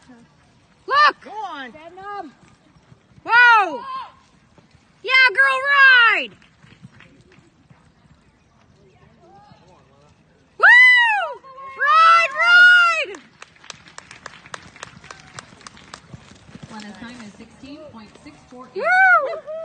Look! Go on. Whoa! Yeah, girl, ride! Woo! Ride, ride! Lenna's time is 16.648. Woo!